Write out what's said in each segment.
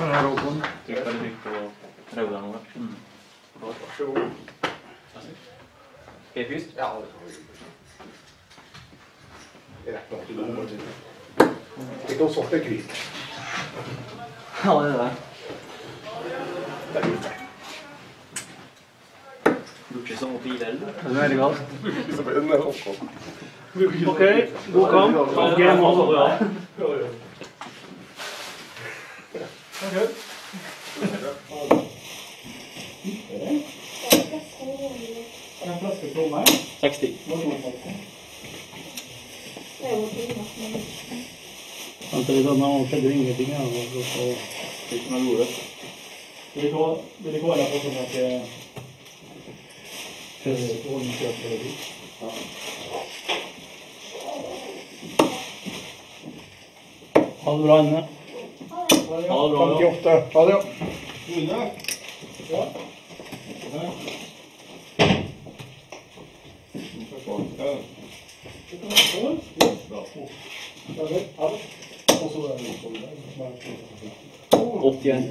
Råkon. Tryck väldigt mycket på rodan nu. Varsågod. P-fist? Ja, det är rätt långt till bordet. Vilka sorter kvitt? Ja, det är det. Där ute. Lutsche som mobil. Det är väldigt gott. Så blir det nära också. Okej, god kamp. Okej, mål. Ja. Okej. En flaska plommar. 60. Inte vet att någon skedde ingenting annat. Fick man roligt. Vill du kolla på som att det är ordningsköp eller dit? Ja. Ha det bra inne. Ha det bra. 58. Ja, det. Ja. Och så är det 81.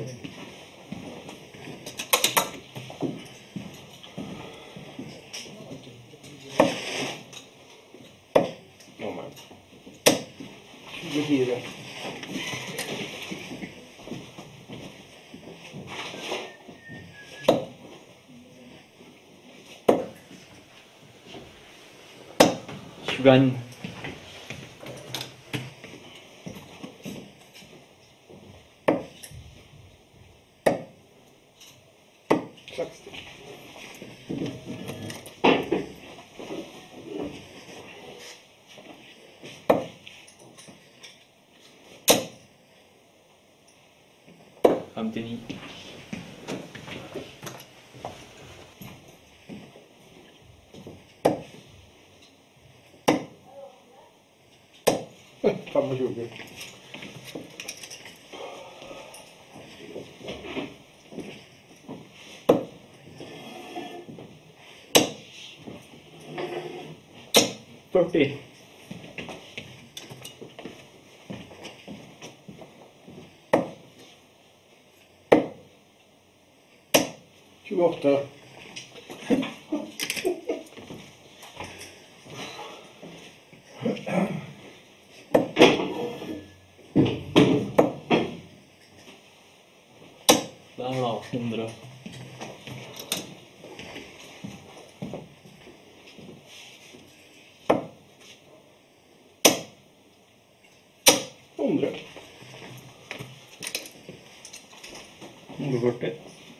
Moment. 24. Tjugoen. Femtionio. Samma 20. Fyrtio. Tjugoåtta. Där var 100. Hundra. 140.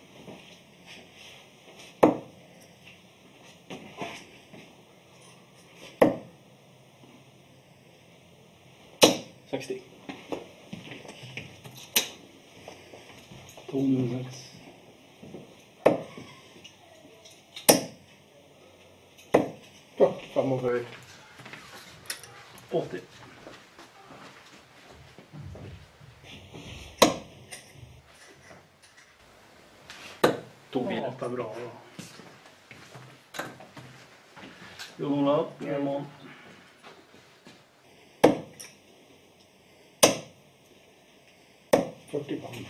Sextio. 206. Ja, framåt höjd. 80. Tog bilen. Ja, det är bra då. Jonas, Germon. Band.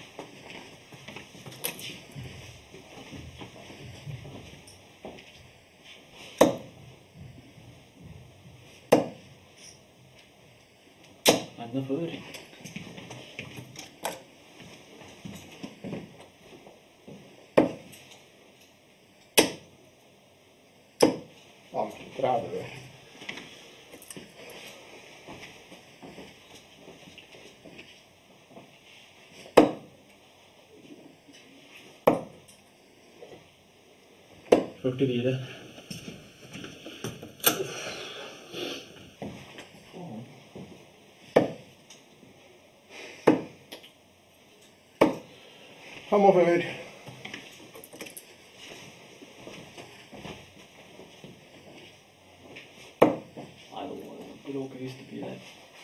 Ända för. Ja, träd det. Fyrtiofyra. Framåt höjd. Det råkar visst bli det.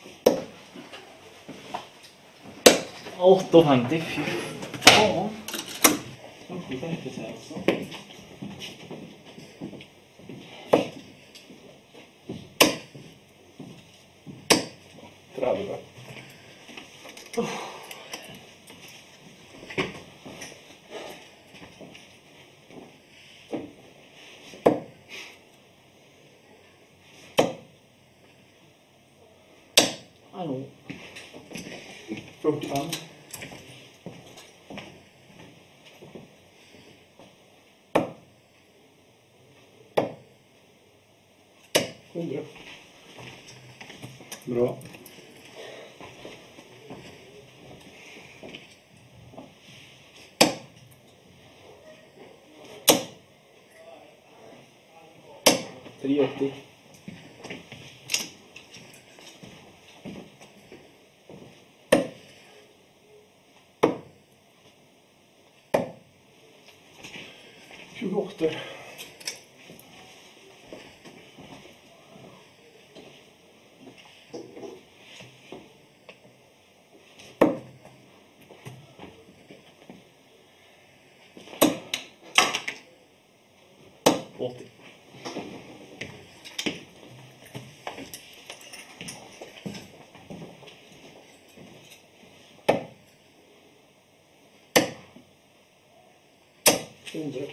8,50. Fy fan. 8,50 så alltså. Träd det. Hallo. 45. Bra. $3,80. $28. $100.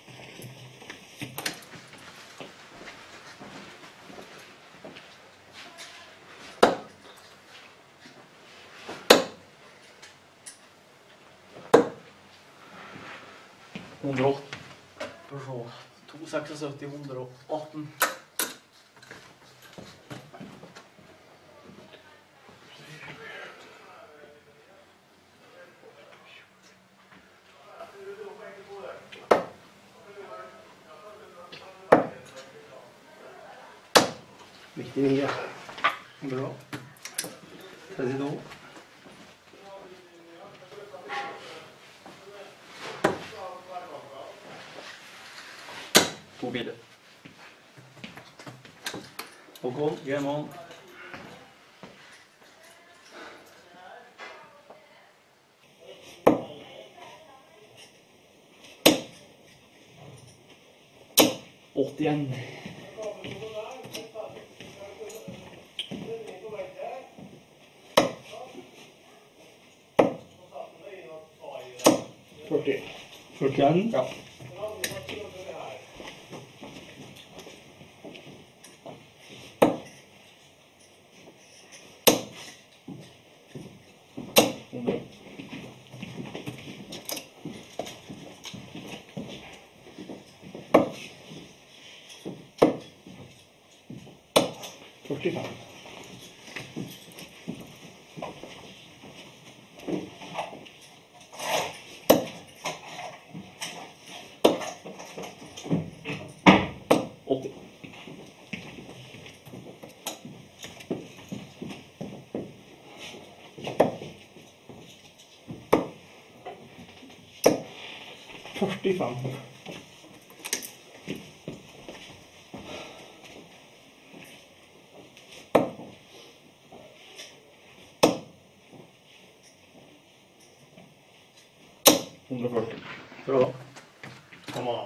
Skal vi se. 276, 118. Viktig mye. Bra. 32. To biler. Håkon, game on. $81. $40. 41. Ja. $45. $45. Bra. Come on.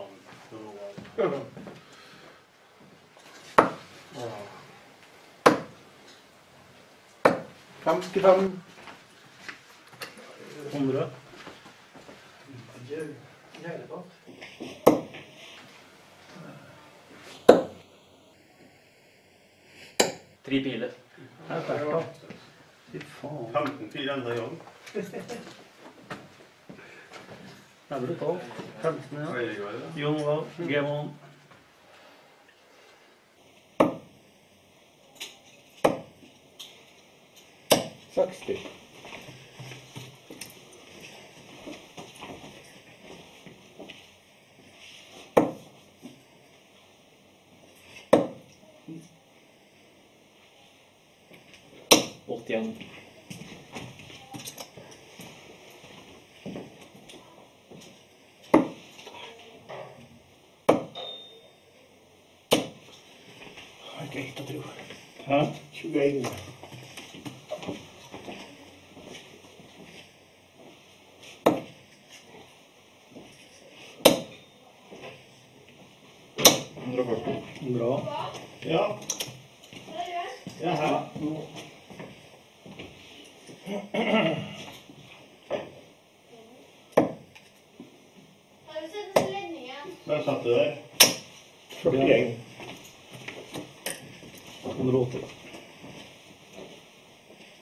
55. 100. Tre biler. Det er sterkt, da. Fy faen. 15-4 enda i gang. Det er brutalt. 15, ja. Veldig godt, da. Jon Olav, game on. $60. $81. Ikke helt å tro. Hæ? 21. Bra. Ja. Ja, her. Har du sett ledningen? Der satt du der. 41. 180.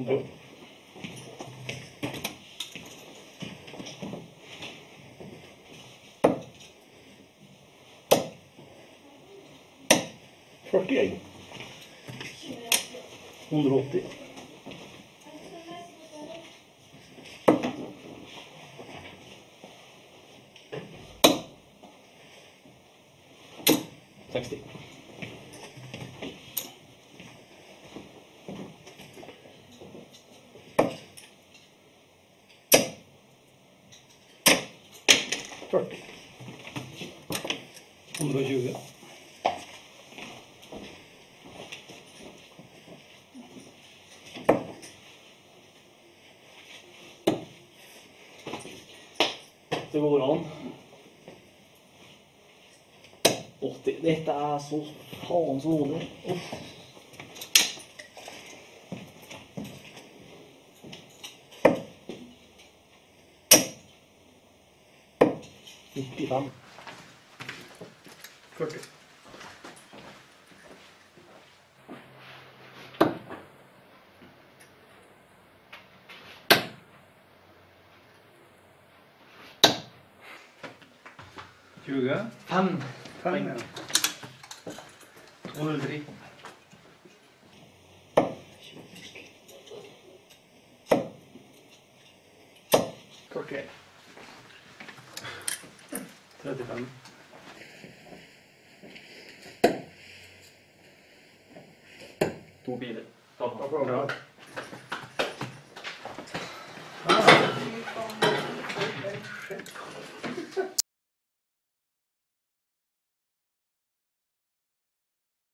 100. Førtien. 180. 60. 40. 120. Det går an. 80. Dette er så faen så rolig. Uff. Nittifem. 40. 20. 5. 5, ja. 203. 41. 35. 2 biler. Bra.